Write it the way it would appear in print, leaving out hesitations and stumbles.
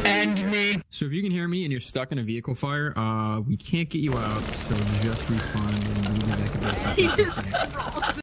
End me. So if you can hear me and you're stuck in a vehicle fire, we can't get you out, so just respawn and we can make a